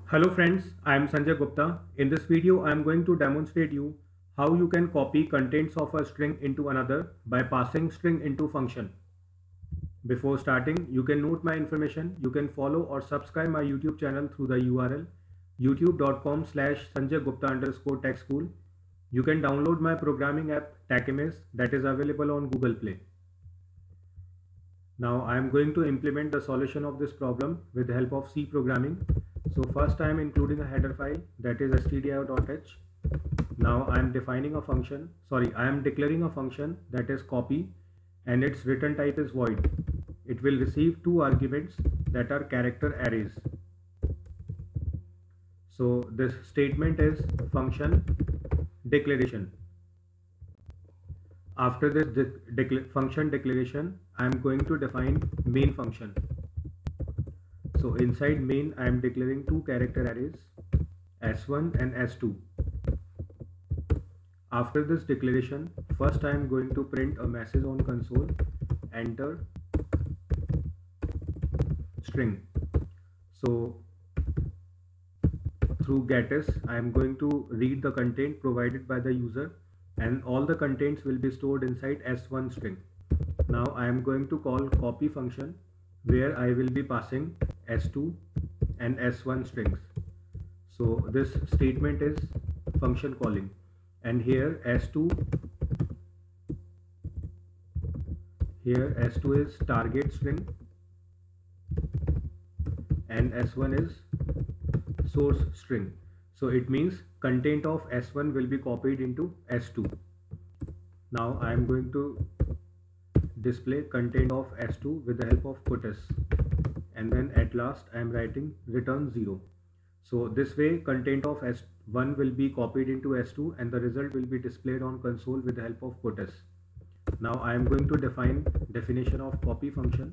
Hello friends, I am Sanjay Gupta. In this video, I am going to demonstrate you how you can copy contents of a string into another by passing string into function. Before starting, you can note my information. You can follow or subscribe my YouTube channel through the URL youtube.com/sanjaygupta_tech school. You can download my programming app TechMS that is available on Google Play. Now I am going to implement the solution of this problem with the help of C programming. So first I am including a header file that is stdio.h. Now I am defining a function, I am declaring a function that is copy and its return type is void. It will receive two arguments that are character arrays. So this statement is function declaration. After this function declaration, I am going to define main function. So inside main, I am declaring two character arrays, s1 and s2. After this declaration, first I am going to print a message on console, enter string. So through getIs, I am going to read the content provided by the user, and all the contents will be stored inside s1 string. Now I am going to call copy function where I will be passing s2 and s1 strings. So this statement is function calling, and here s2 is target string and s1 is source string. So it means content of s1 will be copied into s2. Now I am going to display content of s2 with the help of puts, and then at last I am writing return 0. So this way content of s1 will be copied into s2 and the result will be displayed on console with the help of puts. Now I am going to define definition of copy function.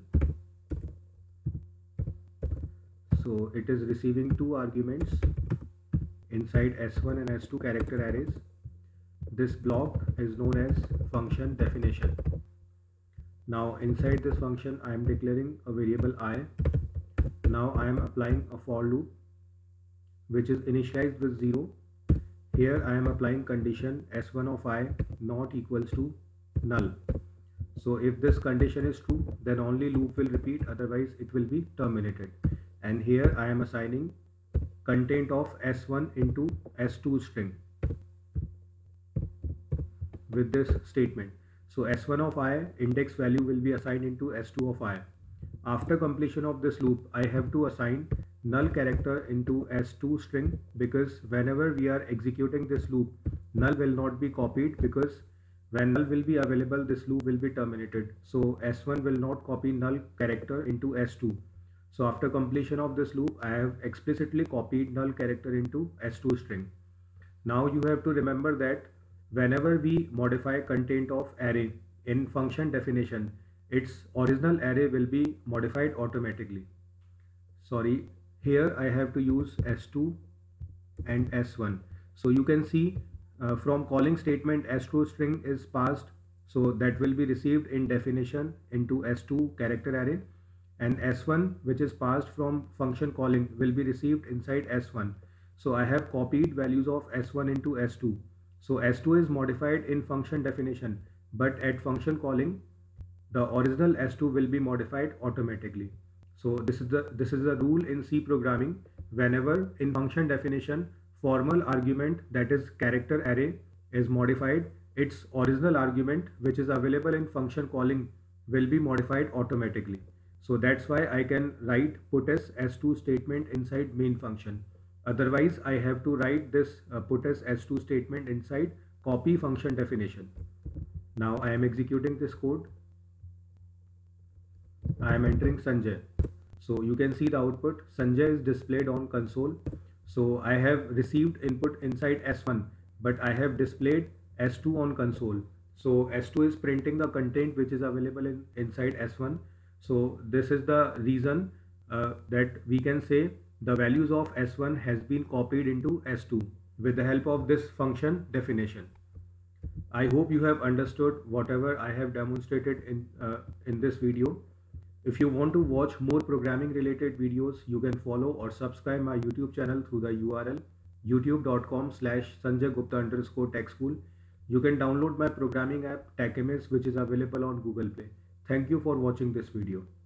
So it is receiving two arguments inside s1 and s2 character arrays. This block is known as function definition. Now inside this function I am declaring a variable I. Now I am applying a for loop which is initialized with 0. Here I am applying condition s1 of I not equals to null. So if this condition is true, then only loop will repeat, otherwise it will be terminated. And here I am assigning content of s1 into s2 string with this statement. So s1 of I index value will be assigned into s2 of I. After completion of this loop, I have to assign null character into s2 string, because whenever we are executing this loop, null will not be copied, because when null will be available, this loop will be terminated. So s1 will not copy null character into s2. So after completion of this loop, I have explicitly copied null character into s2 string. Now you have to remember that whenever we modify content of array in function definition, its original array will be modified automatically. Here I have to use s2 and s1. So you can see from calling statement s2 string is passed, so that will be received in definition into s2 character array, and s1 which is passed from function calling will be received inside s1. So I have copied values of s1 into s2. So s2 is modified in function definition, but at function calling the original s2 will be modified automatically. So this is the rule in C programming. Whenever in function definition formal argument, that is character array, is modified, its original argument which is available in function calling will be modified automatically. So that's why I can write puts s2 statement inside main function. Otherwise I have to write this puts s2 statement inside copy function definition. Now I am executing this code. I am entering Sanjay. So you can see the output. Sanjay is displayed on console. So I have received input inside s1, but I have displayed s2 on console. So s2 is printing the content which is available inside s1. So this is the reason that we can say the values of s1 has been copied into s2 with the help of this function definition. I hope you have understood whatever I have demonstrated in this video. If you want to watch more programming related videos, you can follow or subscribe my YouTube channel through the URL youtube.com/sanjaygupta_tech school. You can download my programming app TechMS, which is available on Google Play. Thank you for watching this video.